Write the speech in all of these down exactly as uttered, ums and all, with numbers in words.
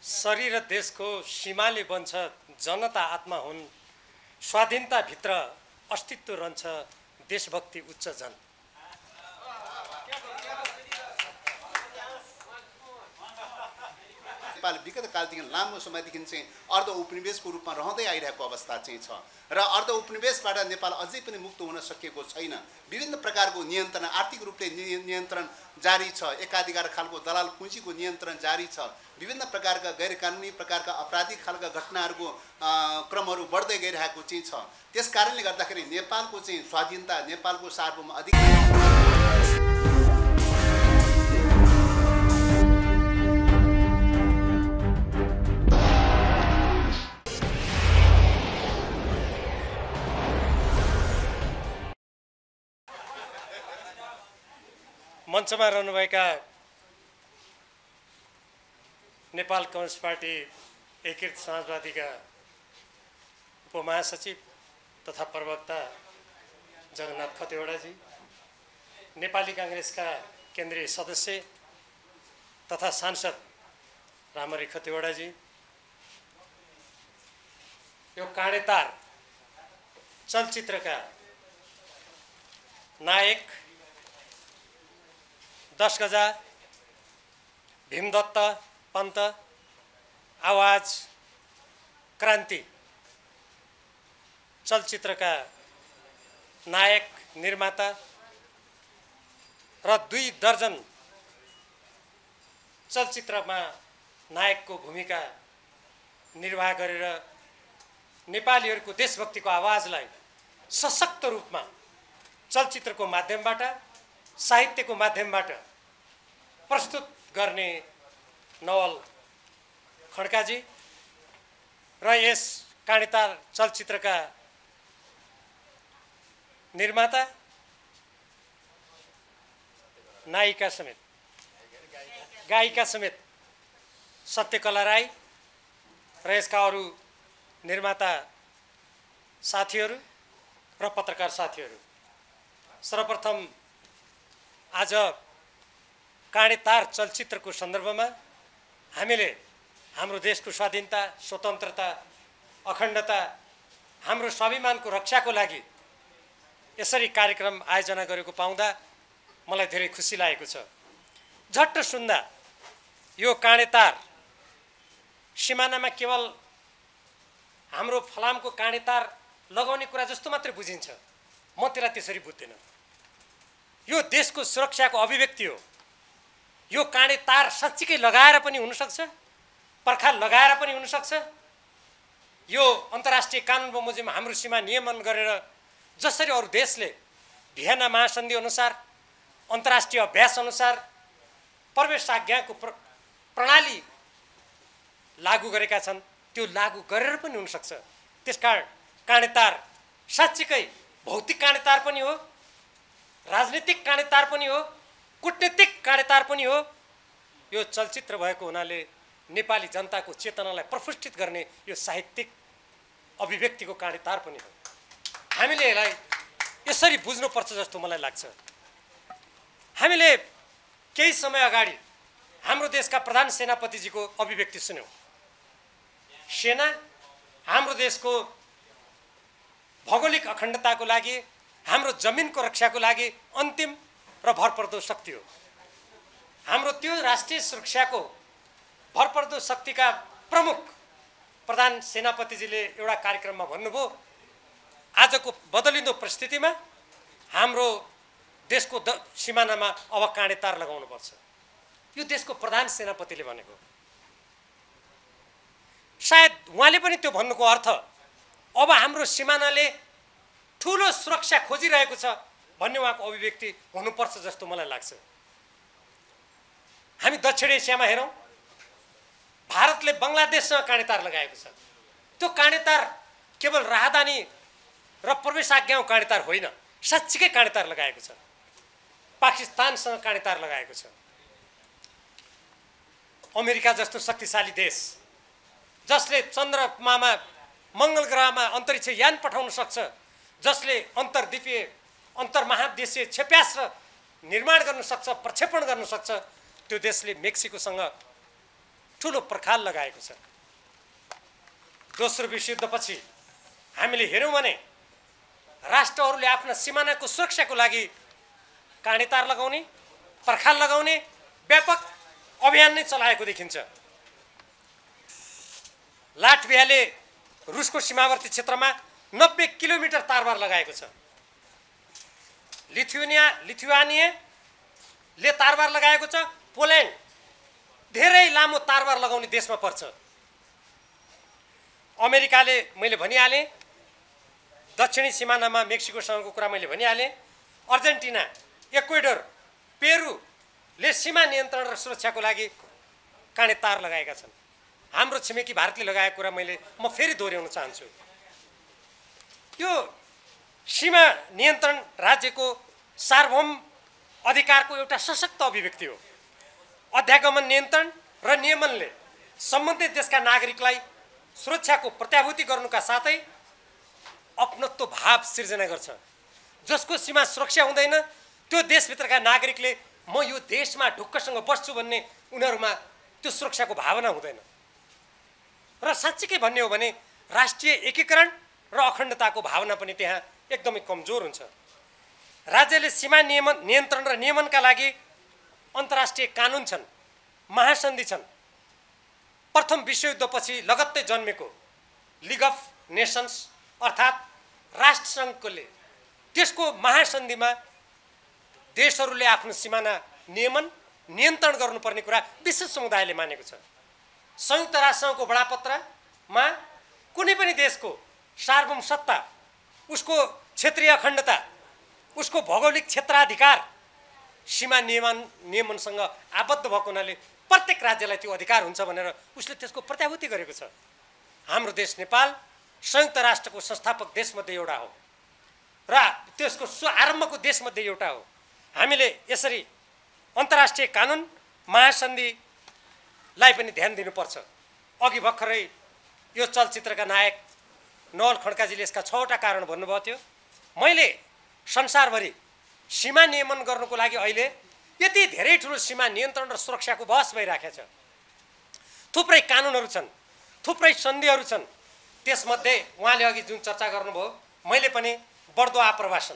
शरीर देशको सीमाले बन्छ जनता आत्मा हुन्, स्वाधीनताभित्र अस्तित्व रहन्छ देशभक्ति उच्च जन। नेपाल विगत कालदेखि लामो समयदेखि चाहिँ अर्ध उपनिवेशको रूपमा रहँदै आइरहेको अवस्था चाहिँ छ र अर्ध उपनिवेशबाट नेपाल अझै पनि मुक्त हुन सकेको छैन। विभिन्न प्रकारको नियन्त्रण, आर्थिक रूपले नियन्त्रण जारी छ, एकाधिकार खालको दलाल पुँजीको नियन्त्रण जारी छ, विभिन्न प्रकारका गैर कानुनी प्रकारका आपराधिक खालका घटनाहरूको क्रमहरू बढ्दै गइरहेको चाहिँ छ। त्यस कारणले गर्दाखेरि नेपालको चाहिँ स्वाधीनता, नेपालको सार्वभौम अधिकार मञ्चमा रहनुभएका नेपाल कम्युनिस्ट पार्टी एकीकृत समाजवादीका उपमहासचिव तथा प्रवक्ता जगन्नाथ खतिवडाजी, नेपाली काङ्ग्रेसका केन्द्रीय सदस्य तथा सांसद रामहरि खतिवडाजी, यो काँडेतार चलचित्रका नायक दस गजा, भीमदत्त पन्त, आवाज, क्रान्ति चलचित्रका नायक निर्माता र दुई दर्जन चलचित्रमा नायकको भूमिका निर्वाह गरेर नेपालीहरूको देशभक्तिको आवाजलाई सशक्त रूपमा चलचित्रको माध्यमबाट, साहित्यको माध्यमबाट प्रस्तुत गर्ने नवल खड्काजी र यस काँडेतार चलचित्रका निर्माता, नायिका समेत, गायिका समेत सत्यकला राई र यसका अरू निर्माता साथीहरू र पत्रकार साथीहरू, सर्वप्रथम आज काँडेतार चलचित्रको सन्दर्भमा हामीले हाम्रो देशको स्वाधीनता, स्वतन्त्रता, अखण्डता, हाम्रो स्वाभिमानको रक्षाको लागि यसरी कार्यक्रम आयोजना गरेको पाउँदा मलाई धेरै खुसी लागेको छ। झट्ट सुन्दा यो काँडेतार सिमानामा केवल हाम्रो फलामको काँडेतार लगाउने कुरा जस्तो मात्रै बुझिन्छ। म त्यसलाई त्यसरी बुझ्दिनँ। यो देशको सुरक्षाको अभिव्यक्ति हो। यो काँडेतार साँच्चीकै लगाएर पनि हुनसक्छ, पर्खाल लगाएर पनि हुनसक्छ। यो अन्तर्राष्ट्रिय कानुन बमोजिम हाम्रो सीमा नियमन गरेर जसरी अरू देशले भियना महासन्धि अनुसार, अन्तर्राष्ट्रिय अभ्यास अनुसार प्रवेश आज्ञाको प्र प्रणाली लागू गरेका छन्, त्यो लागू गरेर पनि हुनसक्छ। त्यसकारण काँडेतार साँच्चीकै भौतिक काँडेतार पनि हो, राजनीतिक काँडेतार पनि हो, कूटनीतिक काँडेतार पनि हो। यो चलचित्र भएको हुनाले नेपाली जनताको चेतनालाई प्रफुल्लित गर्ने यो साहित्यिक अभिव्यक्तिको काँडेतार पनि हो। हामीले यसलाई यसरी बुझ्नुपर्छ जस्तो मलाई लाग्छ। हामीले केही समय अगाडि हाम्रो देशका प्रधान सेनापतिजीको अभिव्यक्ति सुन्यौँ। सेना हाम्रो देशको भौगोलिक अखण्डताको लागि, हाम्रो जमिनको रक्षाको लागि अन्तिम र भरपर्दो शक्ति हो। हाम्रो त्यो राष्ट्रिय सुरक्षाको भरपर्दो शक्तिका प्रमुख प्रधान सेनापतिजीले एउटा कार्यक्रममा भन्नुभयो, आजको बदलिँदो परिस्थितिमा हाम्रो देशको द सिमानामा अब काँडेतार लगाउनुपर्छ। यो देशको प्रधान सेनापतिले भनेको। सायद उहाँले पनि त्यो भन्नुको अर्थ अब हाम्रो सिमानाले ठुलो सुरक्षा खोजिरहेको छ भन्ने उहाँको अभिव्यक्ति हुनुपर्छ जस्तो मलाई लाग्छ। हामी दक्षिण एसियामा हेरौँ, भारतले बङ्गलादेशसँग काँडेतार लगाएको छ। त्यो काँडेतार केवल राहदानी र प्रवेश आज्ञाको काँडेतार होइन, साँच्चीकै काँडेतार लगाएको छ। पाकिस्तानसँग काँडेतार लगाएको छ। अमेरिका जस्तो शक्तिशाली देश जसले चन्द्रमामा, मङ्गल ग्रहमा अन्तरिक्ष यान पठाउन सक्छ, जसले अन्तर्द्वीपीय अन्तर्महादेशीय क्षेप्यास्त्र निर्माण गर्न सक्छ, प्रक्षेपण गर्न सक्छ, त्यो देशले मेक्सिकोसँग ठुलो पर्खाल लगाएको छ। दोस्रो विश्वयुद्धपछि हामीले हेऱ्यौँ भने राष्ट्रहरूले आफ्ना सिमानाको सुरक्षाको लागि काँडेतार लगाउने, पर्खाल लगाउने व्यापक अभियान नै चलाएको देखिन्छ। लाटभियाले रुसको सीमावर्ती क्षेत्रमा नब्बे किलोमिटर तारबार लगाएको छ। लिथुनिया लिथुआनियाले तारबार लगाएको छ। पोल्यान्ड धेरै लामो तारबार लगाउने देशमा पर्छ। अमेरिकाले मैले भनिहालेँ, दक्षिणी सिमानामा मेक्सिकोसँगको कुरा मैले भनिहालेँ। अर्जेन्टिना, इक्वेडर, पेरुले सीमा नियन्त्रण र सुरक्षाको लागि काँडे तार लगाएका छन्। हाम्रो छिमेकी भारतले लगाएको कुरा मैले म फेरि दोहोऱ्याउन चाहन्छु। यो सीमा नियन्त्रण राज्यको सार्वभौम अधिकारको एउटा सशक्त अभिव्यक्ति हो। अध्यागमन नियन्त्रण र नियमनले सम्बन्धित देशका नागरिकलाई सुरक्षाको प्रत्याभूति गर्नुका साथै अपनत्व भाव सिर्जना गर्छ। जसको सीमा सुरक्षा हुँदैन त्यो देशभित्रका नागरिकले म यो देशमा ढुक्कसँग बस्छु भन्ने उनीहरूमा त्यो सुरक्षाको भावना हुँदैन। र साँच्चीकै भन्ने हो भने राष्ट्रिय एकीकरण र अखण्डताको भावना पनि त्यहाँ एकदमै कमजोर हुन्छ। राज्यले सीमा नियमन नियन्त्रण र नियमनका लागि अन्तर्राष्ट्रिय कानुन छन्, महासन्धि छन्। प्रथम विश्वयुद्धपछि लगत्तै जन्मेको लिग अफ नेसन्स अर्थात् राष्ट्रसङ्घले त्यसको महासन्धिमा देशहरूले आफ्नो सिमाना नियमन नियन्त्रण गर्नुपर्ने कुरा विश्व समुदायले मानेको छ। संयुक्त राष्ट्रसङ्घको बडापत्रमा कुनै पनि देशको सार्वभौम सत्ता, उसको क्षेत्रीय अखण्डता, उसको भौगोलिक क्षेत्राधिकार सीमा नियमन नियमनसँग आबद्ध भएको हुनाले प्रत्येक राज्यलाई त्यो अधिकार हुन्छ भनेर उसले त्यसको प्रत्याभूति गरेको छ। हाम्रो देश नेपाल संयुक्त राष्ट्रको संस्थापक देशमध्ये एउटा हो र त्यसको सु आरम्भको देशमध्ये एउटा हो। हामीले यसरी अन्तर्राष्ट्रिय कानुन महासन्धिलाई पनि ध्यान दिनुपर्छ। अघि भर्खरै यो चलचित्रका नायक नवल खड्काजीले यसका छवटा कारण भन्नुभएको थियो। मैले संसारभरि सीमा नियमन गर्नुको लागि अहिले यति धेरै ठुलो सीमा नियन्त्रण र सुरक्षाको बहस भइरहेको छ। थुप्रै कानुनहरू छन्, थुप्रै सन्धिहरू छन्। त्यसमध्ये उहाँले अघि जुन चर्चा गर्नुभयो, मैले पनि बढ्दो आप्रवासन,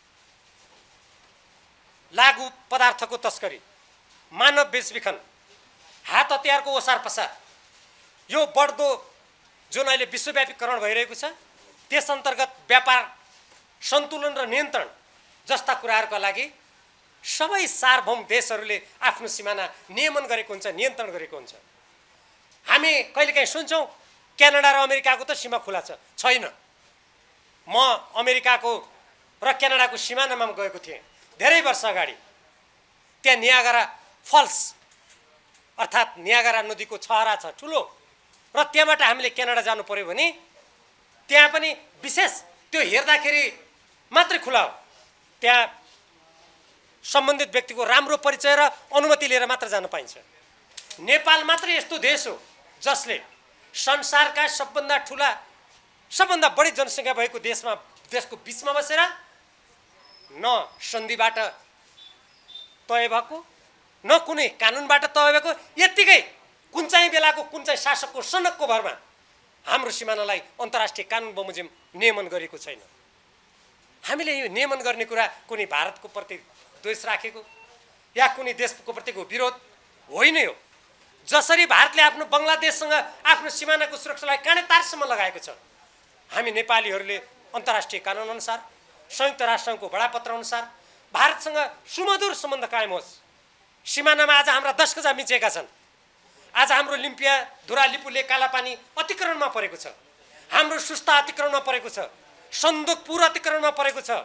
लागु पदार्थको तस्करी, मानव बेचबिखन, हात हतियारको ओसार पसार, यो बढ्दो जुन अहिले विश्वव्यापीकरण भइरहेको छ त्यस अन्तर्गत व्यापार सन्तुलन र नियन्त्रण जस्ता कुराहरूका लागि सबै सार्वभौम देशहरूले आफ्नो सिमाना नियमन गरेको हुन्छ, नियन्त्रण गरेको हुन्छ। हामी कहिलेकाहीँ सुन्छौँ क्यानाडा र अमेरिकाको त सीमा खुला छ, छैन। म अमेरिकाको र क्यानाडाको सिमानामा गएको थिएँ धेरै वर्ष अगाडि। त्यहाँ नियागरा फल्स अर्थात् नियागरा नदीको छहरा छ ठुलो, र त्यहाँबाट हामीले क्यानाडा जानु पर्यो भने त्यहाँ पनि विशेष त्यो हेर्दाखेरि मात्रै खुला हो। त्यहाँ सम्बन्धित व्यक्तिको राम्रो परिचय र अनुमति लिएर मात्र जान पाइन्छ। नेपाल मात्रै यस्तो देश हो जसले संसारका सबभन्दा ठुला सबभन्दा बढी जनसङ्ख्या भएको देशमा देशको बिचमा बसेर न सन्धिबाट तय भएको न कुनै कानुनबाट तय भएको, यत्तिकै कुन चाहिँ बेलाको कुन चाहिँ शासकको सनकको भरमा हाम्रो सिमानालाई अन्तर्राष्ट्रिय कानुन बमोजिम नियमन गरेको छैन। हामीले यो नियमन गर्ने कुरा कुनै भारतको प्रति द्वेष राखेको या कुनै देशको प्रतिको विरोध होइन। यो जसरी भारतले आफ्नो बङ्गलादेशसँग आफ्नो सिमानाको सुरक्षालाई काँडे तारसम्म लगाएको छ, हामी नेपालीहरूले अन्तर्राष्ट्रिय कानुन अनुसार संयुक्त राष्ट्रसङ्घको बडापत्र अनुसार भारतसँग सुमधुर सम्बन्ध कायम होस्। सिमानामा आज हाम्रा दस गजा मिचेका छन्। आज हाम्रो लिम्पिया धुरा लिपुले कालापानी अतिक्रमणमा परेको छ, हाम्रो सुस्ता अतिक्रमणमा परेको छ, सन्दकपुर अतिक्रमणमा परेको छ,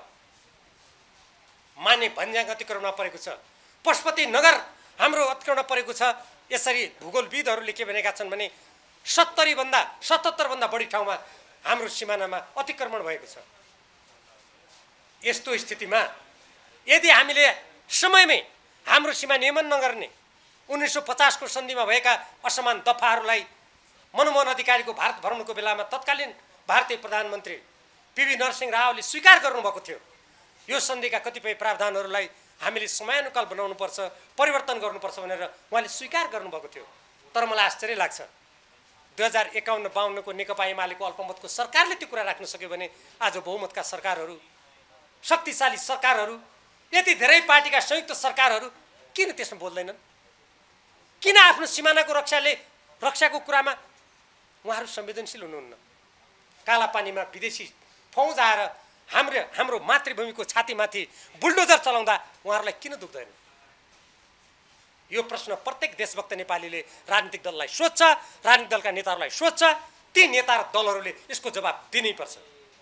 माने भन्ज्याङ अतिक्रमणमा परेको छ, पशुपति नगर हाम्रो अतिक्रमणमा परेको छ। यसरी भूगोलविदहरूले के भनेका छन् भने सत्तरी भन्दा सतहत्तर भन्दा बढी ठाउँमा हाम्रो सिमानामा अतिक्रमण भएको छ। यस्तो स्थितिमा यदि हामीले समयमै हाम्रो सीमा नियमन नगर्ने, उन्नाइस सौ पचासको सन्धिमा भएका असमान दफाहरूलाई मनमोहन अधिकारीको भारत भ्रमणको बेलामा तत्कालीन भारतीय प्रधानमन्त्री पीवी नरसिंह रावले स्वीकार गर्नुभएको थियो। यो सन्धिका कतिपय प्रावधानहरूलाई हामीले समयानुकाल बनाउनुपर्छ, परिवर्तन गर्नुपर्छ भनेर उहाँले स्वीकार गर्नुभएको थियो। तर मलाई आश्चर्य लाग्छ दुई हजार एकाउन्न बाउन्नको नेकपा एमालेको अल्पमतको सरकारले त्यो कुरा राख्न सक्यो भने आज बहुमतका सरकारहरू, शक्तिशाली सरकारहरू, यति धेरै पार्टीका संयुक्त सरकारहरू किन त्यसमा बोल्दैनन्? किन आफ्नो सिमानाको रक्षाले रक्षाको कुरामा उहाँहरू संवेदनशील हुनुहुन्न? कालापानीमा विदेशी फौज आएर हाम्रो हाम्रो मातृभूमिको छातीमाथि बुलडोजर चलाउँदा उहाँहरूलाई किन दुख्दैन? यो प्रश्न प्रत्येक देशभक्त नेपालीले राजनीतिक दललाई सोध्छ, राजनीतिक दलका नेताहरूलाई सोध्छ। ती नेता र दलहरूले यसको जवाब दिनैपर्छ।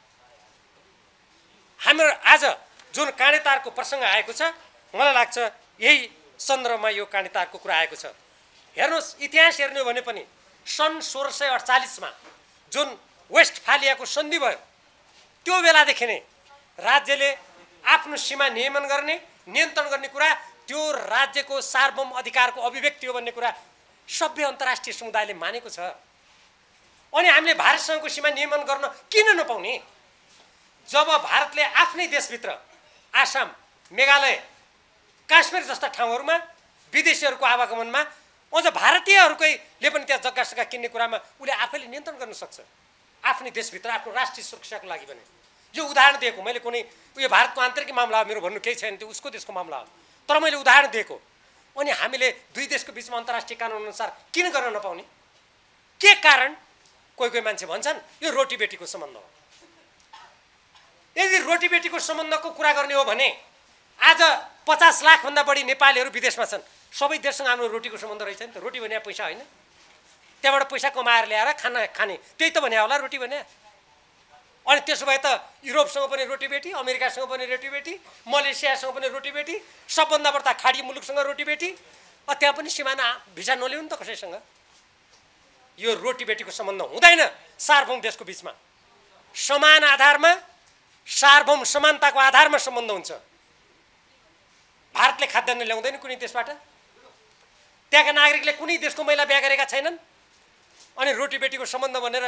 हाम्रो आज जुन काँडेतारको प्रसङ्ग आएको छ, मलाई लाग्छ यही सन्दर्भमा यो काँडेतारको कुरा आएको छ। हेर्नुहोस्, इतिहास हेर्नु भने पनि सन् सोह्र सय अडचालिसमा जुन वेस्टफालियाको सन्धि भयो, त्यो बेलादेखि नै राज्यले आफ्नो सीमा नियमन गर्ने, नियन्त्रण गर्ने कुरा, त्यो राज्यको सार्वभौम अधिकारको अभिव्यक्ति हो भन्ने कुरा सभ्य अन्तर्राष्ट्रिय समुदायले मानेको छ। अनि हामीले भारतसँगको सीमा नियमन गर्न किन नपाउने? जब भारतले आफ्नै देशभित्र आसाम, मेघालय, काश्मीर जस्ता ठाउँहरूमा विदेशीहरूको आवागमनमा अझ भारतीयहरूकैले पनि त्यहाँ जग्गा सग्गा किन्ने कुरामा उसले आफैले नियन्त्रण गर्न सक्छ, आफ्नै देशभित्र आफ्नो राष्ट्रिय सुरक्षाको लागि भने। यो उदाहरण दिएको मैले, कुनै उयो भारतको आन्तरिक मामला हो, मेरो भन्नु केही छैन, त्यो उसको देशको मामला हो, तर मैले उदाहरण दिएको। अनि हामीले दुई देशको बिचमा अन्तर्राष्ट्रिय कानुन अनुसार किन गर्न नपाउने? के कारण? कोही कोही मान्छे भन्छन् यो रोटी बेटीको सम्बन्ध हो। यदि रोटी बेटीको सम्बन्धको कुरा गर्ने हो भने आज पचास लाखभन्दा बढी नेपालीहरू विदेशमा छन्। सबै देशसँग हाम्रो रोटीको सम्बन्ध रहेछ नि त। रोटी भने पैसा होइन, त्यहाँबाट पैसा कमाएर ल्याएर खाना खाने, त्यही त भने होला रोटी भने। अनि त्यसो भए त युरोपसँग पनि रोटी बेटी, अमेरिकासँग पनि रोटी बेटी, मलेसियासँग पनि रोटी बेटी, सबभन्दा बढ्ता खाडी मुलुकसँग रोटी बेटी, त्यहाँ पनि सिमाना भिसा नल्याउनु त कसैसँग। यो रोटी बेटीको सम्बन्ध हुँदैन सार्वभौम देशको बिचमा। समान आधारमा, सार्वभौम समानताको आधारमा सम्बन्ध हुन्छ। भारतले खाद्यान्न ल्याउँदैन कुनै देशबाट, त्यहाँका नागरिकले कुनै देशको महिला बिहा गरेका छैनन्, अनि रोटी बेटीको सम्बन्ध भनेर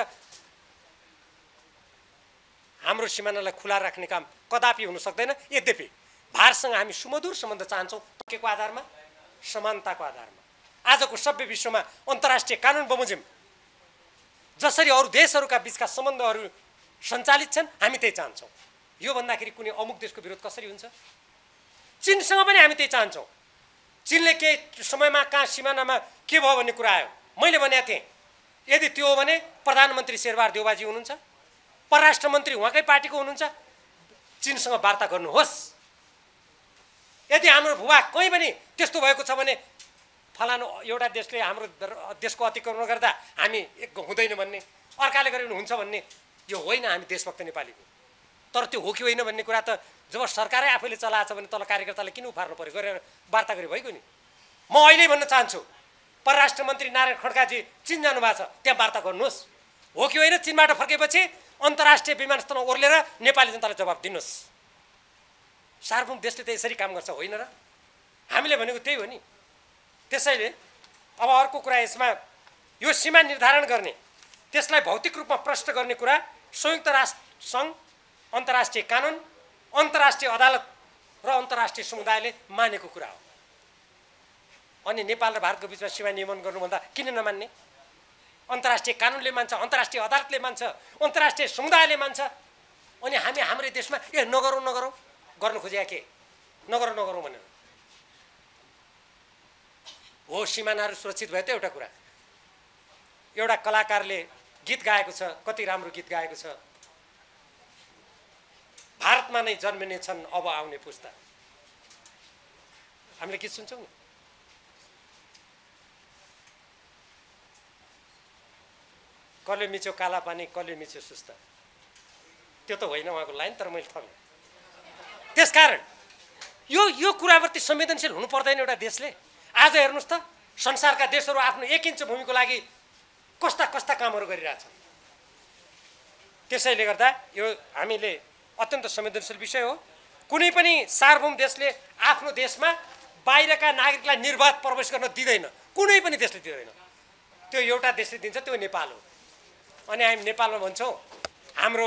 हाम्रो सिमानालाई खुला राख्ने काम कदापि हुन सक्दैन। यद्यपि भारतसँग हामी सुमधुर सम्बन्ध चाहन्छौँ, के को आधारमा? समानताको आधारमा। आजको सभ्य विश्वमा अन्तर्राष्ट्रिय कानुन बमोजिम जसरी अरू देशहरूका बिचका सम्बन्धहरू सञ्चालित छन्, हामी त्यही चाहन्छौँ। यो भन्दाखेरि कुनै अमुक देशको विरोध कसरी हुन्छ? चीनसँग पनि हामी त्यही चाहन्छौँ। चीनले केही समयमा कहाँ सिमानामा के भयो भन्ने कुरा आयो, मैले भनेको थिएँ यदि त्यो हो भने प्रधानमन्त्री शेरबहादुर देउवाजी हुनुहुन्छ, परराष्ट्र मन्त्री उहाँकै पार्टीको हुनुहुन्छ, चीनसँग वार्ता गर्नुहोस्। यदि हाम्रो भूभाग कहीँ पनि त्यस्तो भएको छ भने फलानु एउटा देशले हाम्रो देशको अतिक्रमण गर्दा हामी एक हुँदैन भन्ने, अर्काले गरे भने हुन्छ भन्ने, यो होइन हामी देशभक्त नेपालीको। तर त्यो हो कि होइन भन्ने कुरा त जब सरकारै आफैले चलाएको छ भने तल कार्यकर्ताले किन उफार्नु पऱ्यो? गरेर वार्ता गरे भइगयो नि। म अहिले भन्न चाहन्छु, परराष्ट्र मन्त्री नारायण खड्काजी चीन जानुभएको छ, त्यहाँ वार्ता गर्नुहोस्। हो कि होइन? चीनबाट फर्केपछि अन्तर्राष्ट्रिय विमानस्थलमा ओर्लेर नेपाली जनतालाई जवाब दिनुहोस्। सार्वभौम देशले त यसरी काम गर्छ होइन र? हामीले भनेको त्यही हो नि। त्यसैले अब अर्को कुरा यसमा, यो सीमा निर्धारण गर्ने, त्यसलाई भौतिक रूपमा प्रष्ट गर्ने कुरा संयुक्त राष्ट्र सङ्घ, अन्तर्राष्ट्रिय कानुन, अन्तर्राष्ट्रिय अदालत र अन्तर्राष्ट्रिय समुदायले मानेको कुरा हो। अनि नेपाल र भारतको बिचमा सीमा नियमन गर्नुभन्दा किन नमान्ने? अन्तर्राष्ट्रिय कानुनले मान्छ, अन्तर्राष्ट्रिय अदालतले मान्छ, अन्तर्राष्ट्रिय समुदायले मान्छ, अनि हामी हाम्रै देशमा ए नगरौँ नगरौँ गर्नु खोजेका के? नगरौँ नगरौँ भनेर हो सिमानाहरू सुरक्षित भयो त? एउटा कुरा, एउटा कलाकारले गीत गाएको छ, कति राम्रो गीत गाएको छ, भारतमा नै जन्मिने छन् अब आउने पुस्ता। हामीले गीत सुन्छौँ नि। कसले मिच्यो काला पानी, कसले मिच्यो सुस्ता, त्यो त होइन उहाँको लाइन, तर मैले थपेँ। त्यसकारण यो यो कुराप्रति संवेदनशील हुनु पर्दैन एउटा देशले। आज हेर्नुहोस् त, संसारका देशहरू आफ्नो एक इन्च भूमिको लागि कस्ता कस्ता कामहरू गरिरहेछन्। त्यसैले गर्दा यो हामीले अत्यन्त संवेदनशील विषय हो। कुनै पनि सार्वभौम देशले आफ्नो देशमा बाहिरका नागरिकलाई निर्वाध प्रवेश गर्न दिँदैन, कुनै पनि देशले दिँदैन। त्यो एउटा देशले दिन्छ, त्यो नेपाल हो। अनि हामी नेपालमा भन्छौँ हाम्रो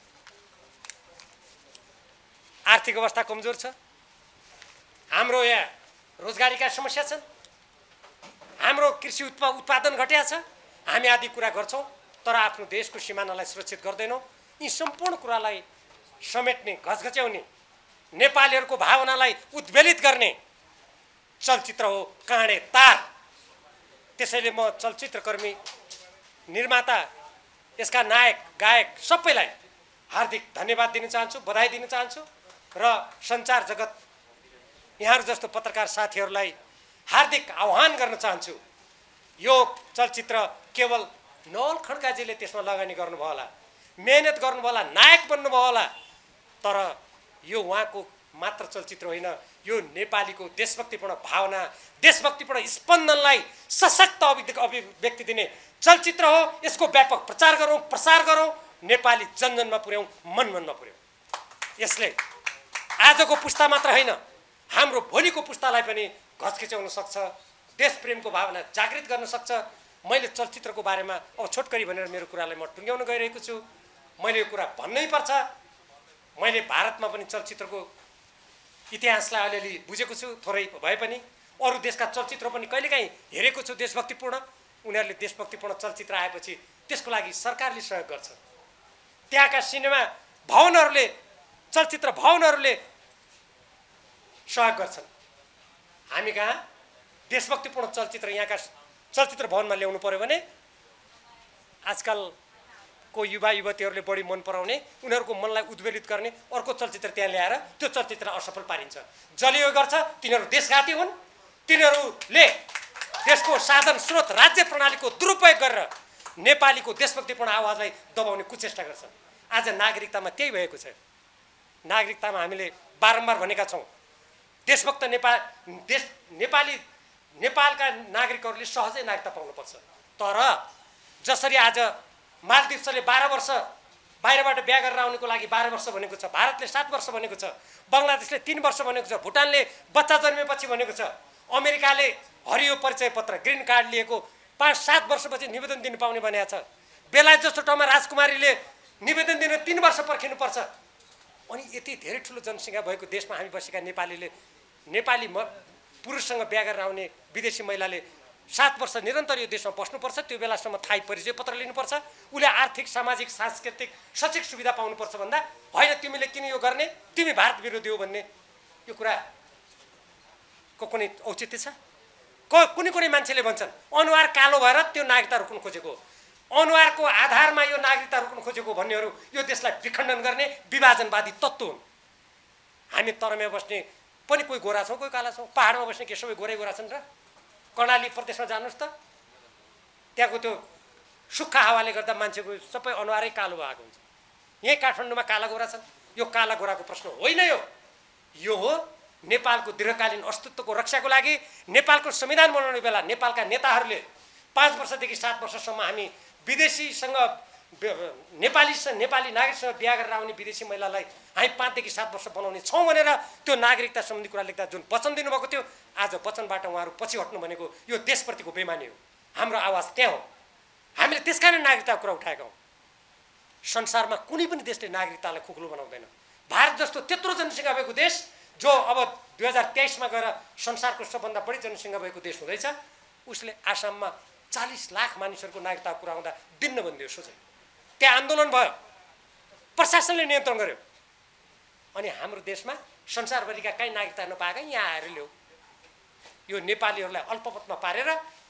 आर्थिक अवस्था कमजोर छ, हाम्रो यहाँ रोजगारीका समस्या छन्, हाम्रो कृषि उत्पा उत्पादन घटेको छ, हामी आदि कुरा गर्छौँ तर आफ्नो देशको सिमानालाई सुरक्षित गर्दैनौँ। यी सम्पूर्ण कुरालाई समेट्ने, घचघच्याउने, नेपालीहरूको भावनालाई उद्वेलित गर्ने चलचित्र हो काँडे तार। त्यसैले म चलचित्रकर्मी, निर्माता, यसका नायक, गायक सबैलाई हार्दिक धन्यवाद दिन चाहन्छु, बधाई दिन चाहन्छु र सञ्चार जगत यहाँहरू जस्तो पत्रकार साथीहरूलाई हार्दिक आह्वान गर्न चाहन्छु। यो चलचित्र केवल नवल खड्काजीले त्यसमा लगानी गर्नुभयो होला, मेहनत गर्नुभयो होला, नायक बन्नुभयो होला, तर यो उहाँको मात्र चलचित्र होइन, यो नेपालीको देशभक्तिपूर्ण भावना, देशभक्तिपूर्ण स्पन्दनलाई सशक्त अभिव्यक्ति दिने चलचित्र हो। यसको व्यापक प्रचार गरौँ, प्रसार गरौँ, नेपाली जनजनमा पुर्याउँ, मन मनमा पुर्याउँ। यसले आजको पुस्ता मात्र होइन, हाम्रो भोलिको पुस्तालाई पनि घचखिचाउन सक्छ, देशप्रेमको भावना जागृत गर्न सक्छ। मैले चलचित्रको बारेमा अब छोटकरी भनेर मेरो कुरालाई म टुङ्ग्याउन गइरहेको छु। मैले यो कुरा भन्नै पर्छ। मैले भारतमा पनि चलचित्रको इतिहासलाई अलिअलि बुझेको छु, थोरै भए पनि। अरू देशका चलचित्र पनि कहिलेकाहीँ हेरेको छु देशभक्तिपूर्ण। उनीहरूले देशभक्तिपूर्ण चलचित्र आएपछि त्यसको लागि सरकारले सहयोग गर्छ। त्यहाँका सिनेमा भवनहरूले, चलचित्र भवनहरूले सहयोग गर्छन्। हामी कहाँ देशभक्तिपूर्ण चलचित्र यहाँका चलचित्र भवनमा ल्याउनु पर्यो भने आजकलको युवा युवतीहरूले बढी मन पराउने, उनीहरूको मनलाई उद्वेलित गर्ने अर्को चलचित्र त्यहाँ ल्याएर त्यो चलचित्र असफल पारिन्छ। जसले यो गर्छ तिनीहरू देशघाती हुन्। तिनीहरूले देशको साधन स्रोत राज्य प्रणालीको दुरुपयोग गरेर नेपालीको देशभक्तिपूर्ण आवाजलाई दबाउने कुचेष्टा गर्छन्। आज नागरिकतामा त्यही भएको छ। नागरिकतामा हामीले बारम्बार भनेका छौँ, देशभक्त नेपाल देश नेपाली नेपालका नागरिकहरूले सहजै नागरिकता पाउनुपर्छ। तर जसरी आज मालदिप्सले बाह्र वर्ष बाहिरबाट बिहा गरेर आउनेको लागि बाह्र वर्ष भनेको छ, भारतले सात वर्ष भनेको छ, बङ्गलादेशले तिन वर्ष भनेको छ, भुटानले बच्चा जन्मेपछि भनेको छ, अमेरिकाले हरियो परिचय पत्र ग्रिन कार्ड लिएको पाँच सात वर्षपछि निवेदन दिनु पाउने भनेको छ। बेलायत जस्तो ठाउँमा राजकुमारीले निवेदन दिन तिन वर्ष पर्खिनुपर्छ। अनि यति धेरै ठुलो जनसङ्ख्या भएको देशमा हामी बसेका नेपालीले, नेपाली म पुरुषसँग बिहा गरेर आउने विदेशी महिलाले सात वर्ष निरन्तर यो देशमा बस्नुपर्छ। त्यो बेलासम्म थाई परिचय पत्र लिनुपर्छ। उसले आर्थिक, सामाजिक, सांस्कृतिक, शैक्षिक सुविधा पाउनुपर्छ भन्दा होइन तिमीले किन यो गर्ने, तिमी भारत विरोधी हो भन्ने यो कुराको कुनै औचित्य छ? कुनै कुनै मान्छेले भन्छन् अनुहार कालो भएर त्यो नागरिकता रोक्न खोजेको, अनुहारको आधारमा यो नागरिकता रोक्न खोजेको भन्नेहरू यो देशलाई विखण्डन गर्ने विभाजनवादी तत्त्व हुन्। हामी तराईमा बस्ने पनि कोही गोरा छौँ, कोही काला छौँ। पहाडमा बस्ने के सबै गोरै गोरा छन् र? कर्णाली प्रदेशमा जानुहोस् त, त्यहाँको त्यो सुक्खा हावाले गर्दा मान्छेको सबै अनुहारै कालो भएको हुन्छ। यहीँ काठमाडौँमा काला गोरा छन्। यो काला गोराको प्रश्न होइन, यो यो हो नेपालको दीर्घकालीन अस्तित्वको रक्षाको लागि नेपालको संविधान बनाउने बेला नेपालका नेताहरूले पाँच वर्षदेखि सात वर्षसम्म हामी विदेशीसँग नेपाली नेपाली नागरिकसँग बिहा गरेर आउने विदेशी महिलालाई हामी पाँचदेखि सात वर्ष बनाउने छौँ भनेर त्यो नागरिकता सम्बन्धी कुरा लेख्दा जुन वचन दिनुभएको थियो, आज वचनबाट उहाँहरू पछि हट्नु भनेको यो देशप्रतिको बेमानी हो। हाम्रो आवाज त्यहाँ हो। हामीले त्यस कारण नागरिकताको कुरा उठाएका हौँ। संसारमा कुनै पनि देशले नागरिकतालाई खुकुलो बनाउँदैन। भारत जस्तो त्यत्रो जनसङ्ख्या भएको देश, जो अब दुई हजार तेइसमा गएर संसारको सबभन्दा बढी जनसङ्ख्या भएको देश हुँदैछ, उसले आसाममा चालिस लाख मानिसहरूको नागरिकताको कुरा आउँदा दिन्न भनिदियो सोचे। त्यहाँ आन्दोलन भयो, प्रशासनले नियन्त्रण गर्यो। अनि हाम्रो देशमा संसारभरिका काहीँ नागरिकता नपाएका यहाँ आएर ल्याऊ। यो नेपालीहरूलाई अल्पमतमा पारेर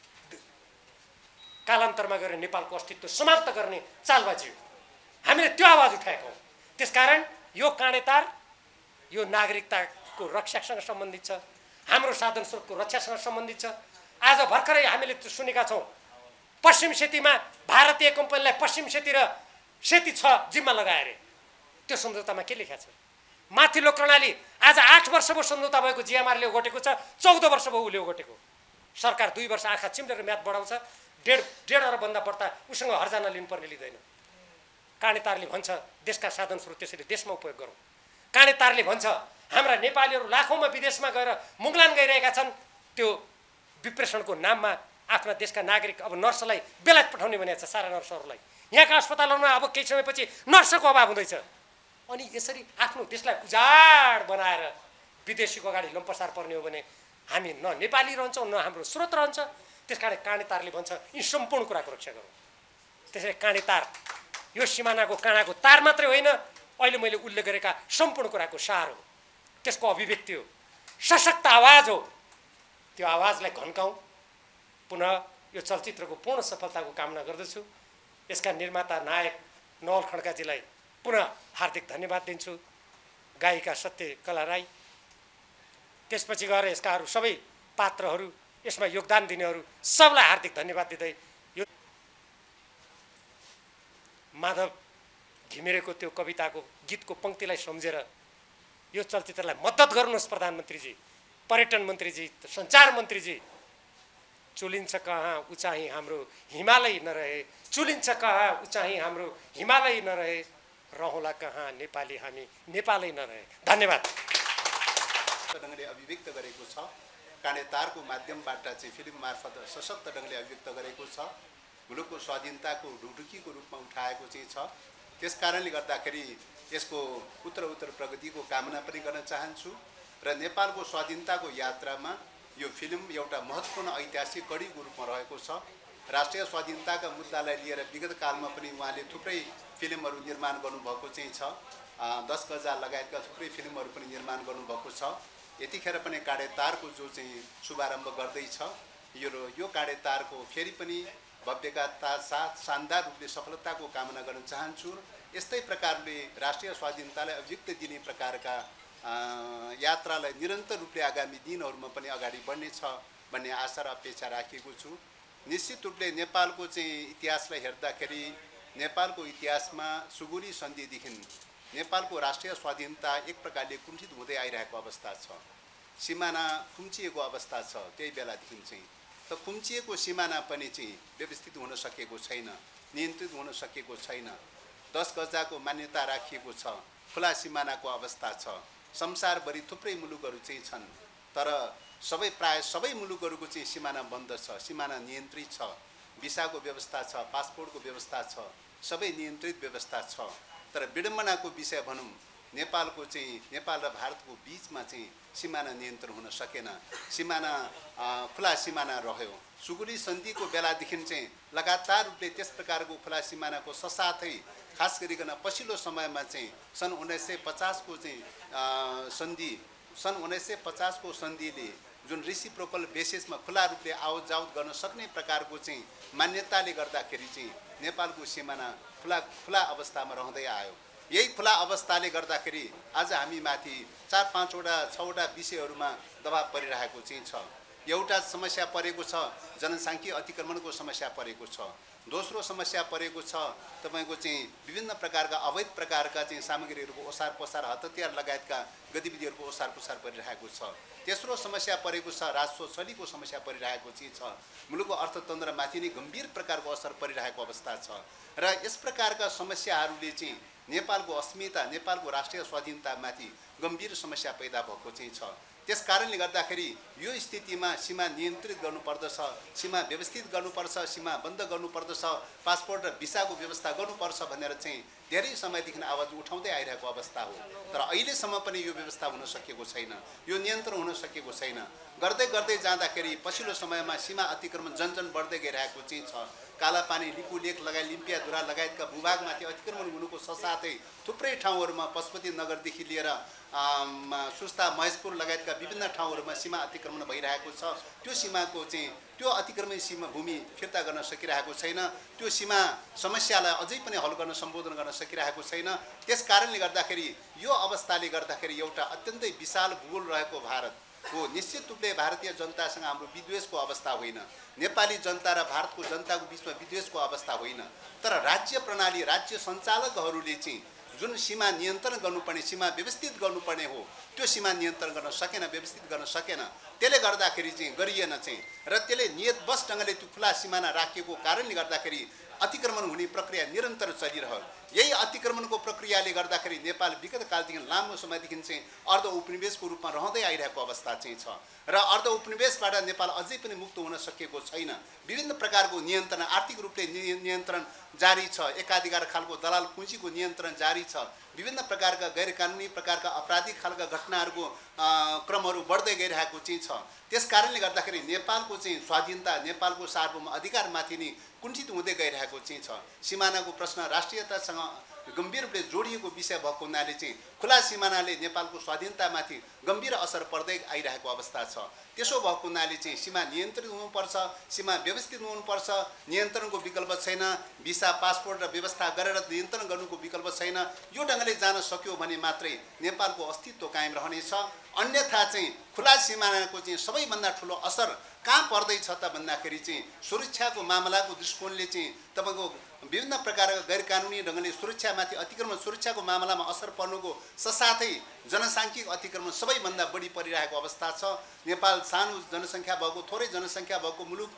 कालान्तरमा गएर नेपालको अस्तित्व समाप्त गर्ने चालबाजी हो। हामीले त्यो आवाज उठाएको हौँ। त्यसकारण यो काँडे तार यो नागरिकताको रक्षासँग सम्बन्धित छ, हाम्रो साधन स्रोतको रक्षासँग सम्बन्धित छ। आज भर्खरै हामीले सुनेका छौँ पश्चिम सेतीमा भारतीय कम्पनीलाई पश्चिम सेती र सेती छ जिम्मा लगाए अरे। त्यो सम्झौतामा के लेखा छ? माथिल्लो कर्णाली आज आठ वर्ष भयो सम्झौता भएको, जिएमआरले ओगटेको छ, चौध वर्ष भयो उसले ओगटेको। सरकार दुई वर्ष आँखा चिम्लेर म्याद बढाउँछ, डेढ डेढ अरबभन्दा बढ्ता उसँग हर्जाना लिनुपर्ने लिँदैन। काँडे तारले भन्छ देशका साधन स्रोत त्यसरी देशमा उपयोग गरौँ। काँडे तारले भन्छ हाम्रा नेपालीहरू लाखौँमा विदेशमा गएर मुगलान गइरहेका छन्, त्यो विप्रेषणको नाममा आफ्ना देशका नागरिक अब नर्सलाई बेलायत पठाउने भनेको छ। सारा नर्सहरूलाई यहाँका अस्पतालहरूमा अब केही समयपछि नर्सको अभाव हुँदैछ। अनि यसरी आफ्नो देशलाई उजाड बनाएर विदेशीको अगाडि लम्पसार पर्ने हो भने हामी न नेपाली रहन्छौँ, न हाम्रो स्रोत रहन्छ। त्यस कारण काँडे तारले भन्छ यी सम्पूर्ण कुराको रक्षा गरौँ। त्यसैले काँडे तार यो सिमानाको काँडाको तार मात्रै होइन, अहिले मैले उल्लेख गरेका सम्पूर्ण कुराको सार हो, त्यसको अभिव्यक्ति हो, सशक्त आवाज हो। त्यो आवाजलाई घन्काउँ। पुनः यो चलचित्रको पूर्ण सफलताको कामना गर्दछु। यसका निर्माता नायक नवल खड्काजीलाई पुनः हार्दिक धन्यवाद दिन्छु, गायिका सत्यकला राई, त्यसपछि गएर यसका अरू सबै पात्रहरू, यसमा योगदान दिनेहरू सबलाई हार्दिक धन्यवाद दिँदै यो माधव घिमिरेको त्यो कविताको गीतको पङ्क्तिलाई सम्झेर यो चलचित्रलाई मद्दत गर्नुहोस् प्रधानमन्त्रीजी, पर्यटन मन्त्रीजी, सञ्चार मन्त्रीजी। चुलिन्छ कहाँ उचाइ हाम्रो हिमालय नरहे, चुलिन्छ कहाँ उचाइ हाम्रो हिमालय नरहे, रहला कहाँ नेपाली हामी नेपालै नरहे। धन्यवाद। ढङ्गले अभिव्यक्त गरेको छ, काँडे तारको माध्यमबाट चाहिँ फिल्म मार्फत सशक्त ढङ्गले अभिव्यक्त गरेको छ, मुलुकको स्वाधीनताको ढुकढुकीको रूपमा उठाएको चाहिँ छ। त्यस कारणले गर्दाखेरि यसको उत्तर उत्तर प्रगतिको कामना पनि गर्न चाहन्छु र नेपालको स्वाधीनताको यात्रामा यो फिल्म एउटा महत्त्वपूर्ण ऐतिहासिक कडीको रूपमा रहेको छ। राष्ट्रिय स्वाधीनताका मुद्दालाई लिएर विगत कालमा पनि उहाँले थुप्रै फिल्महरू निर्माण गर्नुभएको चाहिँ छ। दस गजा लगायतका थुप्रै फिल्महरू पनि निर्माण गर्नुभएको छ। यतिखेर पनि काँडे तारको जो चाहिँ शुभारम्भ गर्दैछ, यो यो काँडे तारको फेरि पनि भव्यता साथ शानदार रूपले सफलताको कामना गर्न चाहन्छु। यस्तै प्रकारले राष्ट्रिय स्वाधीनतालाई अभिव्यक्ति दिने प्रकारका यात्रालाई निरन्तर रूपले आगामी दिनहरूमा पनि अगाडि बढ्नेछ भन्ने आशा र अपेक्षा राखेको छु। निश्चित रूपले नेपालको चाहिँ इतिहासलाई हेर्दाखेरि नेपालको इतिहासमा सुगुरी सन्धिदेखि नेपालको राष्ट्रिय स्वाधीनता एक प्रकारले कुण्ठित हुँदै आइरहेको अवस्था छ। सिमाना खुम्चिएको अवस्था छ। त्यही बेलादेखि चाहिँ त खुम्चिएको सिमाना पनि चाहिँ व्यवस्थित हुन सकेको छैन, नियन्त्रित हुन सकेको छैन। दस गजाको मान्यता राखिएको छ, खुला सिमानाको अवस्था छ। संसारभरि थुप्रै मुलुकहरू चाहिँ छन्, तर सबै प्राय सबै मुलुकहरूको चाहिँ सिमाना बन्द छ, सिमाना नियन्त्रित छ, भिसाको व्यवस्था छ, पासपोर्टको व्यवस्था छ, सबै नियन्त्रित व्यवस्था छ। तर विडम्बनाको विषय भनौँ, नेपालको चाहिँ नेपाल र भारतको बिचमा चाहिँ सिमाना नियन्त्रण हुन सकेन, सिमाना खुला सिमाना रह्यो। सुगुरी सन्धिको बेलादेखि चाहिँ लगातार रूपले त्यस प्रकारको खुला सिमानाको ससाथै खास गरिकन पछिल्लो समयमा चाहिँ सन् उन्नाइस सय पचासको चाहिँ सन्धि सन् उन्नाइस सय पचासको सन्धिले जुन रेसिप्रोकल बेसिसमा खुला रूपले आवत जावत गर्न सक्ने प्रकारको चाहिँ मान्यताले गर्दाखेरि चाहिँ नेपालको सिमाना खुला खुला अवस्थामा रहँदै आयो। यही खुला अवस्थाले गर्दाखेरि आज हामी माथि चार पाँचवटा छवटा विषयहरूमा दबाब परिरहेको चाहिँ छ। एउटा समस्या परेको छ, जनसाङ्ख्यिक अतिक्रमणको समस्या परेको छ। दोस्रो समस्या परेको छ तपाईको चाहिँ विभिन्न प्रकारका अवैध प्रकारका चाहिँ सामग्रीहरूको ओसार पसार हतियार लगायतका गतिविधिहरूको ओसार पसार परिरहेको छ। तेस्रो समस्या परेको छ राजस्व चलीको समस्या परिरहेको चाहिँ छ। मुलुकको अर्थतन्त्रमाथि नै गम्भीर प्रकारको असर परिरहेको अवस्था छ र यस प्रकारका समस्याहरूले चाहिँ नेपालको अस्मिता, नेपालको राष्ट्रिय स्वाधीनतामाथि गम्भीर समस्या पैदा भएको चाहिँ छ। त्यस कारणले गर्दाखेरि यो स्थितिमा सीमा नियन्त्रित गर्नुपर्दछ, सीमा व्यवस्थित गर्नुपर्छ, सीमा बन्द गर्नुपर्दछ, पासपोर्ट र भिसाको व्यवस्था गर्नुपर्छ भनेर चाहिँ धेरै समयदेखि आवाज उठाउँदै आइरहेको अवस्था हो। तर अहिलेसम्म पनि यो व्यवस्था हुन सकेको छैन, यो नियन्त्रण हुन सकेको छैन। गर्दै गर्दै जाँदाखेरि पछिल्लो समयमा सीमा अतिक्रमण जनजन बढ्दै गइरहेको चाहिँ छ। कालापानी, लिपुलेख लगायत लिम्पियाधुरा लगायतका भूभागमाथि अतिक्रमण हुनुको ससाथै थुप्रै ठाउँहरूमा पशुपति नगरदेखि लिएर सुस्ता, महेशपुर लगायतका विभिन्न ठाउँहरूमा सीमा अतिक्रमण भइरहेको छ। त्यो सीमाको चाहिँ त्यो अतिक्रमण सीमा भूमि फिर्ता गर्न सकिरहेको छैन, त्यो सीमा समस्यालाई अझै पनि हल गर्न सम्बोधन गर्न सकिरहेको छैन। त्यस कारणले गर्दाखेरि यो अवस्थाले गर्दाखेरि एउटा अत्यन्तै विशाल भूगोल रहेको भारत हो निश्चित रूपले भारतीय जनतासँग हाम्रो विद्वेषको अवस्था होइन, नेपाली जनता र भारतको जनताको बिचमा विद्वेषको अवस्था होइन। तर राज्य प्रणाली, राज्य सञ्चालकहरूले चाहिँ जुन सीमा नियन्त्रण गर्नुपर्ने, सीमा व्यवस्थित गर्नुपर्ने हो, त्यो सीमा नियन्त्रण गर्न सकेन, व्यवस्थित गर्न सकेन। त्यसले गर्दाखेरि चाहिँ गरिएन चाहिँ र त्यसले नियतबस ढङ्गले त्यो खुला सिमाना राखिएको कारणले गर्दाखेरि अतिक्रमण हुने प्रक्रिया निरन्तर चलिरह्यो। यही अतिक्रमणको प्रक्रियाले गर्दाखेरि नेपाल विगत कालदेखि लामो समयदेखि चाहिँ अर्ध उपनिवेशको रूपमा रहँदै आइरहेको अवस्था चाहिँ छ र अर्ध उपनिवेशबाट नेपाल अझै पनि मुक्त हुन सकेको छैन। विभिन्न प्रकारको नियन्त्रण, आर्थिक रूपले नियन्त्रण जारी छ, एकाधिकार खालको दलाल पुँजीको नियन्त्रण जारी छ, विभिन्न प्रकारका गैर कानुनी प्रकारका आपराधिक खालका घटनाहरूको क्रमहरू बढ्दै गइरहेको चाहिँ छ। त्यस कारणले गर्दाखेरि नेपालको चाहिँ स्वाधीनता, नेपालको सार्वभौम अधिकारमाथि नै कुण्ठित हुँदै गइरहेको चाहिँ छ। सिमानाको प्रश्न राष्ट्रियतासँग गम्भीर रूपले जोडिएको विषय भएको हुनाले चाहिँ खुला सिमानाले नेपालको स्वाधीनतामाथि गम्भीर असर पर्दै आइरहेको अवस्था छ। त्यसो भएको हुनाले चाहिँ सीमा नियन्त्रित हुनुपर्छ, सीमा व्यवस्थित हुनुपर्छ, नियन्त्रणको विकल्प छैन, भिसा पासपोर्ट र व्यवस्था गरेर नियन्त्रण गर्नुको विकल्प छैन। यो ढङ्गले जान सक्यो भने मात्रै नेपालको अस्तित्व कायम रहनेछ। अन्यथा चाहिँ खुला सिमानाको चाहिँ सबैभन्दा ठुलो असर कहाँ पर्दैछ त भन्दाखेरि चाहिँ सुरक्षाको मामलाको दृष्टिकोणले चाहिँ तपाईँको विभिन्न प्रकारका गैर कानुनी ढङ्गले सुरक्षामाथि अतिक्रमण, सुरक्षाको मामलामा असर पर्नुको साथसाथै जनसाङ्ख्यिक अतिक्रमण सबैभन्दा बढी परिरहेको अवस्था छ। नेपाल सानो जनसङ्ख्या भएको, थोरै जनसङ्ख्या भएको मुलुक,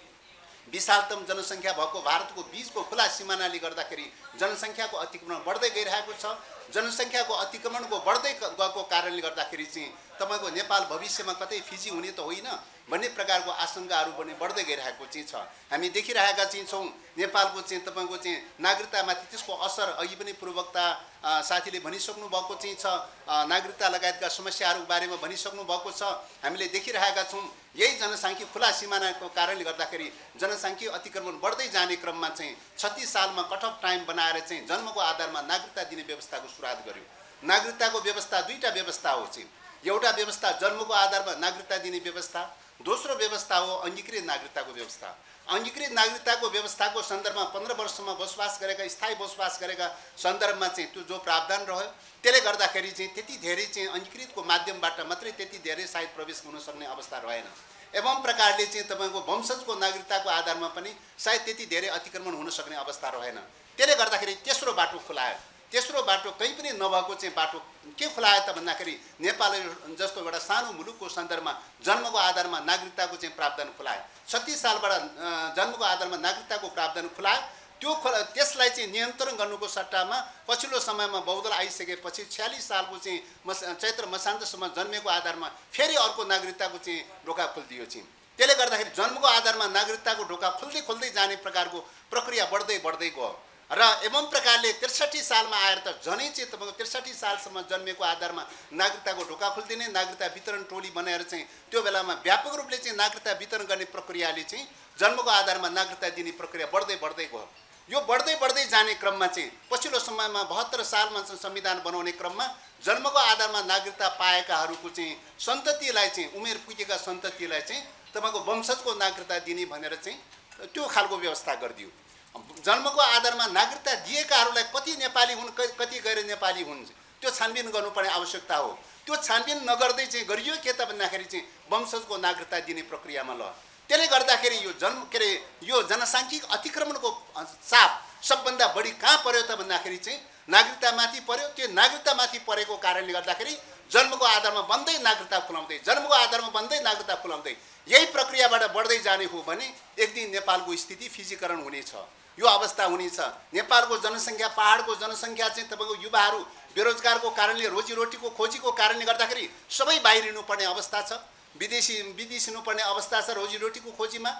विशालतम जनसङ्ख्या भएको भारतको बीचको खुला सिमानाले गर्दाखेरि जनसङ्ख्याको अतिक्रमण बढ्दै गइरहेको छ। जनसङ्ख्याको अतिक्रमणको बढ्दै गएको कारणले गर्दाखेरि चाहिँ तपाईँको नेपाल भविष्यमा कतै फिजी हुने त होइन भन्ने प्रकारको आशंकाहरू पनि बढ्दै गइरहेको चाहिँ छ। हामी देखिरहेका चाहिँ छौँ नेपालको चाहिँ तपाईँको चाहिँ नागरिकतामाथि त्यसको असर अघि पनि पूर्ववक्ता साथीले भनिसक्नु भएको चाहिँ छ। नागरिकता लगायतका समस्याहरूको बारेमा भनिसक्नु भएको छ। हामीले देखिरहेका छौँ यही जनसाङ्ख्यिक खुला सिमानाको कारणले गर्दाखेरि जनसाङ्ख्यिक अतिक्रमण बढ्दै जाने क्रममा चाहिँ छत्तीस सालमा कट अफ टाइम बनाएर चाहिँ जन्मको आधारमा नागरिकता दिने व्यवस्थाको सुरुवात गर्यो। नागरिकताको व्यवस्था दुईटा व्यवस्था हो चाहिँ, एउटा व्यवस्था जन्मको आधारमा नागरिकता दिने व्यवस्था, दोस्रो व्यवस्था हो अङ्गीकृत नागरिकताको व्यवस्था। अङ्गीकृत नागरिकताको व्यवस्थाको सन्दर्भमा पन्ध्र वर्षमा बसोबास गरेका, स्थायी बसोबास गरेका सन्दर्भमा चाहिँ त्यो जो प्रावधान रह्यो त्यसले गर्दाखेरि चाहिँ त्यति धेरै चाहिँ अङ्गीकृतको माध्यमबाट मात्रै त्यति धेरै सायद प्रवेश हुन सक्ने अवस्था रहेन। एवं प्रकारले चाहिँ तपाईँको वंशजको नागरिकताको आधारमा पनि सायद त्यति धेरै अतिक्रमण हुन सक्ने अवस्था रहेन। त्यसले गर्दाखेरि तेस्रो बाटो खुलायो। तेस्रो बाटो कहीँ पनि नभएको चाहिँ बाटो के खुलायो त भन्दाखेरि नेपाल जस्तो एउटा सानो मुलुकको सन्दर्भमा जन्मको आधारमा नागरिकताको चाहिँ प्रावधान खुलायो। छत्तीस सालबाट जन्मको आधारमा नागरिकताको प्रावधान खुलायो। त्यो त्यसलाई चाहिँ नियन्त्रण गर्नुको सट्टामा पछिल्लो समयमा बहुदल आइसकेपछि छयालिस सालको चाहिँ मस चैत्र मसान्तसम्म जन्मेको आधारमा फेरि अर्को नागरिकताको चाहिँ ढोका खोलिदियो चाहिँ। त्यसले गर्दाखेरि जन्मको आधारमा नागरिकताको ढोका खोल्दै खोल्दै जाने प्रकारको प्रक्रिया बढ्दै बढ्दै गयो र एवं प्रकारले त्रिसठी सालमा आएर त झनै चाहिँ तपाईँको त्रिसठी सालसम्म जन्मेको आधारमा नागरिकताको ढोका खोलिदिने, नागरिकता वितरण टोली बनाएर चाहिँ त्यो बेलामा व्यापक रूपले चाहिँ नागरिकता वितरण गर्ने प्रक्रियाले चाहिँ जन्मको आधारमा नागरिकता दिने प्रक्रिया बढ्दै बढ्दै गयो। यो बढ्दै बढ्दै जाने क्रममा चाहिँ पछिल्लो समयमा बहत्तर सालमा चाहिँ संविधान बनाउने क्रममा जन्मको आधारमा नागरिकता पाएकाहरूको चाहिँ सन्ततिलाई चाहिँ उमेर पुगेका सन्ततिलाई चाहिँ तपाईँको वंशजको नागरिकता दिने भनेर चाहिँ त्यो खालको व्यवस्था गरिदियो। जन्मको आधारमा नागरिकता दिएकाहरूलाई कति नेपाली हुन्, कति गैर नेपाली हुन् त्यो छानबिन गर्नुपर्ने आवश्यकता हो। त्यो छानबिन नगर्दै चाहिँ गरियो के त भन्दाखेरि चाहिँ वंशजको नागरिकता दिने प्रक्रियामा ल। त्यसले गर्दाखेरि यो जन्म के अरे यो जनसाङ्ख्यिक अतिक्रमणको चाप सबभन्दा बढी कहाँ पर्यो त भन्दाखेरि चाहिँ नागरिकतामाथि पर्यो। त्यो नागरिकतामाथि परेको कारणले गर्दाखेरि जन्मको आधारमा बन्दै नागरिकता खुलाउँदै, जन्मको आधारमा बन्दै नागरिकता खुलाउँदै यही प्रक्रियाबाट बढ्दै जाने हो भने एक दिन नेपालको स्थिति फिजीकरण हुनेछ। यो अवस्था हुनेछ। नेपालको जनसङ्ख्या, पहाडको जनसङ्ख्या चाहिँ तपाईँको युवाहरू बेरोजगारको कारणले, रोजीरोटीको खोजीको कारणले गर्दाखेरि सबै बाहिरिनुपर्ने अवस्था छ, विदेशी विदेशिनुपर्ने अवस्था छ। रोजीरोटीको खोजीमा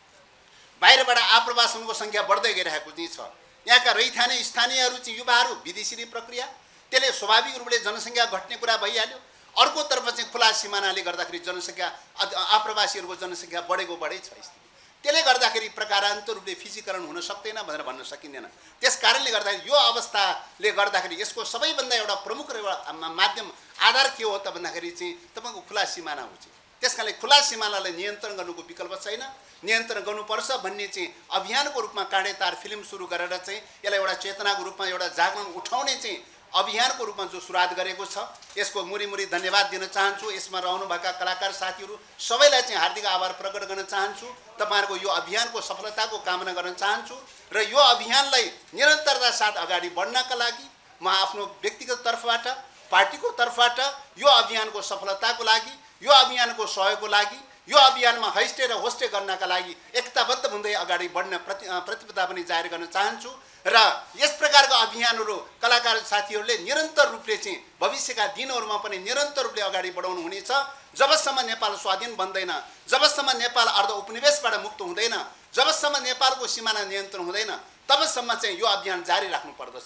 बाहिरबाट आप्रवास हुनुको सङ्ख्या बढ्दै गइरहेको चाहिँ छ। यहाँका रैथाने स्थानीयहरू चाहिँ युवाहरू विदेशी प्रक्रिया, त्यसले स्वाभाविक रूपले जनसङ्ख्या घट्ने कुरा भइहाल्यो। अर्कोतर्फ चाहिँ खुला सिमानाले गर्दाखेरि जनसङ्ख्या, आप्रवासीहरूको जनसङ्ख्या बढेको बढै छ। त्यसले गर्दाखेरि प्रकारान्तर रूपले फिजीकरण हुन सक्दैन भनेर भन्न सकिँदैन। त्यस कारणले गर्दाखेरि यो अवस्थाले गर्दाखेरि यसको सबैभन्दा एउटा प्रमुख माध्यम आधार के हो त भन्दाखेरि चाहिँ तपाईँको खुला सिमाना हो चाहिँ। त्यस कारणले खुला सिमानालाई नियन्त्रण गर्नुको विकल्प छैन, नियन्त्रण गर्नुपर्छ भन्ने चाहिँ अभियानको रूपमा काँडेतार फिल्म सुरु गरेर चाहिँ यसलाई एउटा चेतनाको रूपमा, एउटा जागरण उठाउने चाहिँ अभियानको रूपमा जो सुरुवात गरेको छ, यसको मुरी मुरी धन्यवाद दिन चाहन्छु। यसमा रहनुभएका कलाकार साथीहरू सबैलाई चाहिँ हार्दिक आभार प्रकट गर्न चाहन्छु। तपाईँहरूको यो अभियानको सफलताको कामना गर्न चाहन्छु र यो अभियानलाई निरन्तरता साथ अगाडि बढ्नका लागि म आफ्नो व्यक्तिगत तर्फबाट, पार्टीको तर्फबाट यो अभियानको सफलताको लागि, यो अभियानको सहयोगको लागि, यो अभियानमा हैस्टे र होस्टे गर्नका लागि एकताबद्ध हुँदै अगाडि बढ्न प्रति प्रतिबद्धता पनि जाहेर गर्न चाहन्छु र यस प्रकारका अभियानहरू कलाकार साथीहरूले निरन्तर रूपले चाहिँ भविष्यका दिनहरूमा पनि निरन्तर रूपले अगाडि बढाउनु हुनेछ। जबसम्म नेपाल स्वाधीन बन्दैन, जबसम्म नेपाल अर्ध उपनिवेशबाट मुक्त हुँदैन, जबसम्म नेपालको सिमाना नियन्त्रण हुँदैन, तबसम्म चाहिँ यो अभियान जारी राख्नु पर्दछ।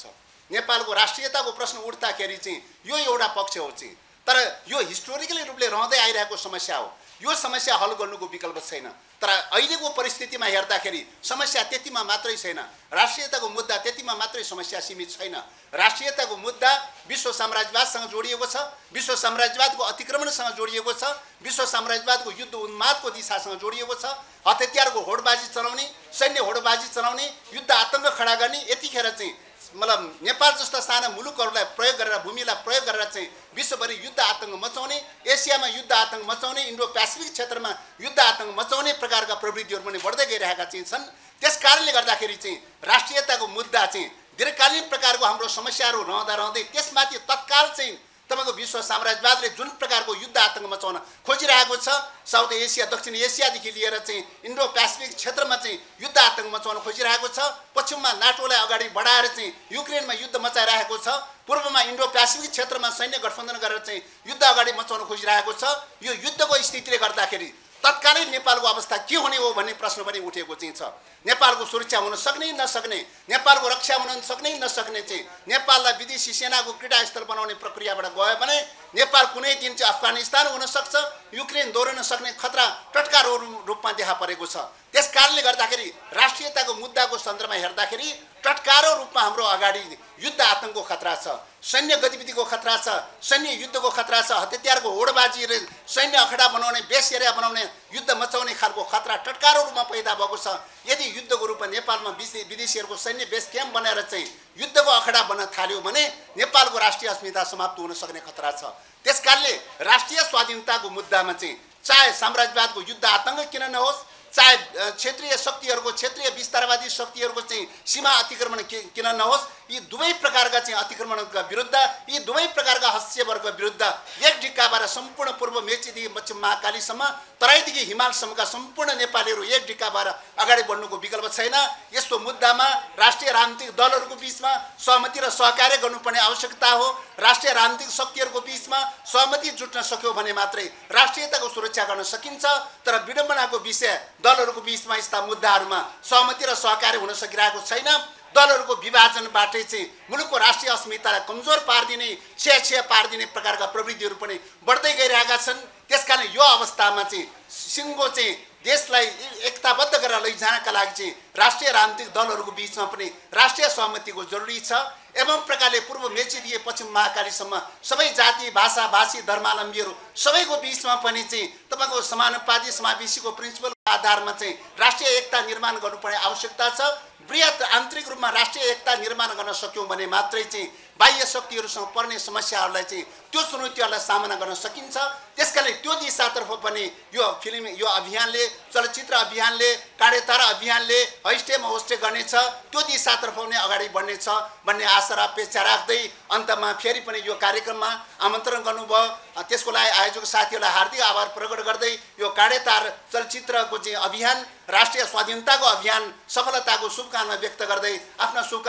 नेपालको राष्ट्रियताको प्रश्न उठ्दाखेरि चाहिँ यो एउटा पक्ष हो चाहिँ, तर यो हिस्टोरिकली रूपले रहँदै आइरहेको समस्या हो। यो समस्या हल गर्नुको विकल्प छैन। तर अहिलेको परिस्थितिमा हेर्दाखेरि समस्या त्यतिमा मात्रै छैन, राष्ट्रियताको मुद्दा त्यतिमा मात्रै समस्या सीमित छैन। राष्ट्रियताको मुद्दा विश्व साम्राज्यवादसँग जोडिएको छ, विश्व साम्राज्यवादको अतिक्रमणसँग जोडिएको छ, विश्व साम्राज्यवादको युद्ध उन्मादको दिशासँग जोडिएको छ। हतियारको होडबाजी चलाउने, सैन्य होडबाजी चलाउने, युद्ध आतङ्क खडा गर्ने, यतिखेर चाहिँ मतलब नेपाल जस्ता साना मुलुकहरूलाई प्रयोग गरेर, भूमिलाई प्रयोग गरेर चाहिँ विश्वभरि युद्ध आतङ्क मचाउने, एसियामा युद्ध आतङ्क मचाउने, इन्डो पेसिफिक क्षेत्रमा युद्ध आतङ्क मचाउने प्रकारका प्रवृत्तिहरू पनि बढ्दै गइरहेका चाहिँ छन्। त्यस कारणले गर्दाखेरि चाहिँ राष्ट्रियताको मुद्दा चाहिँ दीर्घकालीन प्रकारको हाम्रो समस्याहरू रहँदा रहँदै त्यसमाथि तत्काल चाहिँ तपाईको विश्व साम्राज्यवादले जुन प्रकारको युद्ध आतङ्क मचाउन खोजिरहेको छ, साउथ एसिया, दक्षिण एसियादेखि लिएर चाहिँ इन्डो पेसिफिक क्षेत्रमा चाहिँ युद्ध आतङ्क मचाउन खोजिरहेको छ, पश्चिममा नाटोलाई अगाडि बढाएर चाहिँ युक्रेनमा युद्ध मचाइरहेको छ, पूर्वमा इन्डो पेसिफिक क्षेत्रमा सैन्य गठबन्धन गरेर चाहिँ युद्ध अगाडि मचाउन खोजिरहेको छ। यो युद्धको स्थितिले गर्दाखेरि तत्कालीन नेपालको अवस्था के हुने हो भन्ने प्रश्न पनि उठेको चाहिँ छ। नेपालको सुरक्षा हुन सक्ने नसक्ने, नेपालको रक्षा हुन सक्ने नसक्ने चाहिँ नेपाललाई विदेशी सेनाको क्रीडास्थल बनाउने प्रक्रियाबाट गयो भने नेपाल कुनै दिन चाहिँ अफगानिस्तान हुन सक्छ, युक्रेन दोहोरिन सक्ने खतरा टटका रूपमा देखा परेको छ। त्यस कारणले गर्दाखेरि राष्ट्रियताको मुद्दाको सन्दर्भमा हेर्दाखेरि टटकारो रूपमा हाम्रो अगाडि युद्ध आतङ्कको खतरा छ, सैन्य गतिविधिको खतरा छ, सैन्य युद्धको खतरा छ, हतियारको होडबाजी, सैन्य अखडा बनाउने, बेस एरिया बनाउने, युद्ध मचाउने खालको खतरा टटकारो रूपमा पैदा भएको छ। यदि युद्धको रूपमा नेपालमा विदेशीहरूको सैन्य बेस क्याम्प बनाएर चाहिँ युद्धको अखडा बन्न थाल्यो भने नेपालको राष्ट्रिय अस्मिता समाप्त हुन सक्ने खतरा छ। त्यसकारणले राष्ट्रिय स्वाधीनताको मुद्दामा चाहिँ चाहे साम्राज्यवादको युद्ध आतङ्क किन नहोस्, चाहे क्षेत्रीय शक्तिहरूको, क्षेत्रीय विस्तारवादी शक्तिहरूको चाहिँ सीमा अतिक्रमण किन नहोस्, यी दुवै प्रकारका चाहिँ अतिक्रमणका विरुद्ध, यी दुवै प्रकारका हस्तक्षेपहरूका विरुद्ध एक ढिक्काबाट सम्पूर्ण पूर्व मेचीदेखि पश्चिम महाकालीसम्म, तराईदेखि हिमालसम्मका सम्पूर्ण नेपालीहरू एक ढिक्काबाट अगाडि बढ्नुको विकल्प छैन। यस्तो मुद्दामा राष्ट्रिय राजनीतिक दलहरूको बिचमा सहमति र सहकार्य गर्नुपर्ने आवश्यकता हो। राष्ट्रिय राजनीतिक शक्तिहरूको बिचमा सहमति जुट्न सक्यो भने मात्रै राष्ट्रियताको सुरक्षा गर्न सकिन्छ। तर विडम्बनाको विषय दलहरूको बिचमा यस्ता मुद्दाहरूमा सहमति र सहकार्य हुन सकिरहेको छैन। दलहरूको विभाजनबाटै चाहिँ मुलुकको राष्ट्रिय अस्मितालाई कमजोर पारिदिने, छेया छेया पारिदिने प्रकारका प्रवृत्तिहरू पनि बढ्दै गइरहेका छन्। त्यसकारण यो अवस्थामा चाहिँ सिङ्गो चाहिँ देशलाई एकताबद्ध गरेर लैजानका लागि चाहिँ राष्ट्रिय राजनीतिक दलहरूको बिचमा पनि राष्ट्रिय सहमतिको जरुरी छ। एवं प्रकारले पूर्व मेचीदेखि पश्चिम महाकालीसम्म सबै जाति, भाषा, भाषी, धर्मावलम्बीहरू सबैको बिचमा पनि चाहिँ तपाईँको समानुपाती समावेशीको प्रिन्सिपलको आधारमा चाहिँ राष्ट्रिय एकता निर्माण गर्नुपर्ने आवश्यकता छ। बृहत आन्तरिक रूपमा राष्ट्रिय एकता निर्माण गर्न सक्यौँ भने मात्रै चाहिँ बाह्य शक्तिहरूसँग पर्ने समस्याहरूलाई चाहिँ त्यो चुनौतीहरूलाई सामना गर्न सकिन्छ। त्यसकारणले त्यो दिशातर्फ पनि यो फिल्म, यो अभियानले, चलचित्र अभियानले, कार्यतारा अभियानले हैस्टे होस्टे गर्नेछ, त्यो दिशातर्फ पनि अगाडि बढ्नेछ भन्ने आशा र अपेक्षा राख्दै अन्तमा फेरि पनि यो कार्यक्रममा आमन्त्रण गर्नुभयो, त्यसको लागि आयोजक साथीहरूलाई हार्दिक आभार प्रकट गर्दै यो कार्यतार चलचित्रको चाहिँ अभियान, राष्ट्रिय स्वाधीनताको अभियान सफलताको शुभकामना व्यक्त गर्दै आफ्ना शुभ